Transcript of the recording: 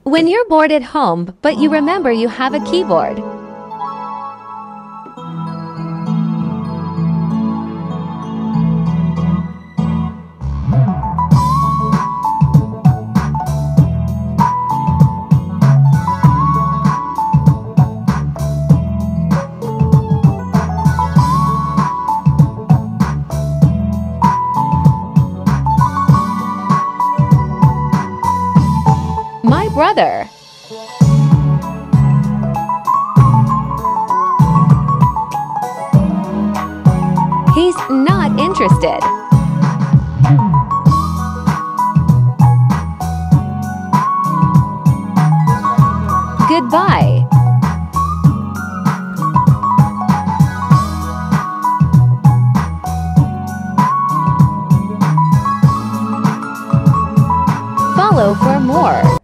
When you're bored at home, but you remember you have a keyboard. My brother. He's not interested. Goodbye. Follow for more.